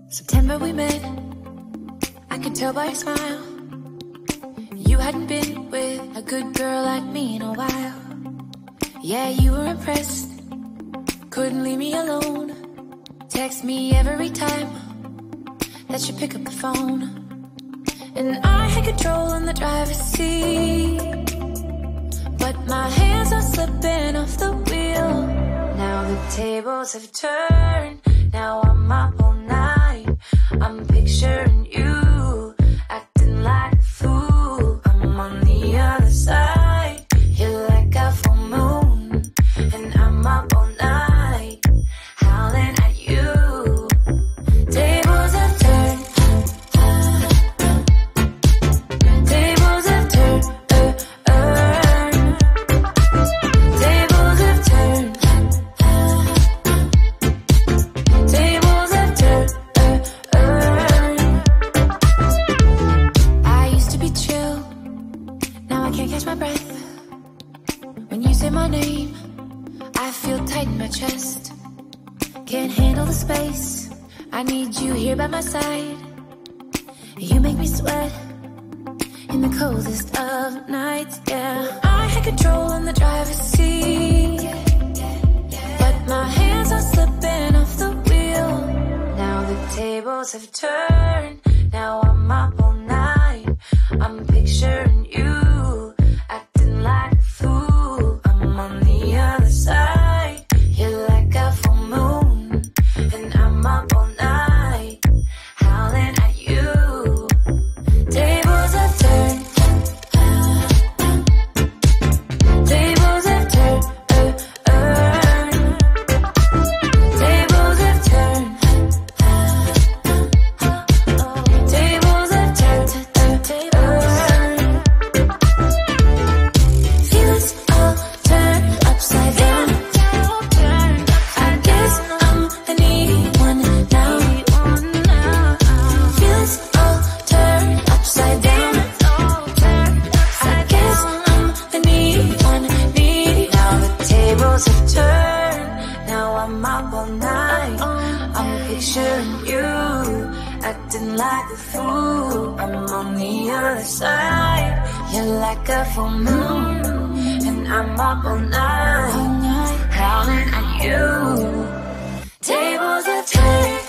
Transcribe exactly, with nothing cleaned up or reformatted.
September we met, I could tell by your smile. You hadn't been with a good girl like me in a while. Yeah, you were impressed, couldn't leave me alone. Text me every time that you pick up the phone. And I had control in the driver's seat, but my hands are slipping off the wheel. Now the tables have turned, now I'm up all night. I'm picturing you, acting like a fool. I'm on the other side, you're like a full moon. And I'm up all night, howling at you. Tables have turned, tables have turned, uh, uh. Tables have turned, tables have turned, uh, uh. I used to be chill, now I can't catch my breath. When you say my name, I feel tight in my chest. Can't handle the space, I need you here by my side. You make me sweat in the coldest of nights, yeah. I had control in the driver's seat, but my hands are slipping off the wheel. Now the tables have turned, now I'm up all night. I'm picturing you, acting like a fool. I'm on the other side, you're like a full moon. And I'm up all night, howling at you. Tables have turned, tables have turned, uh, uh. Tables have turned, tables have turned, uh, uh. Feelings all turned upside down. I guess I'm the needy one now. Feelings all turned upside down. I guess I'm the needy one, needy. Now the tables have turned, now I'm up all night. I'm picturing you, acting like a fool. I'm on the other side, you're like a full moon. And I'm up all night, howling at you. Tables have turned.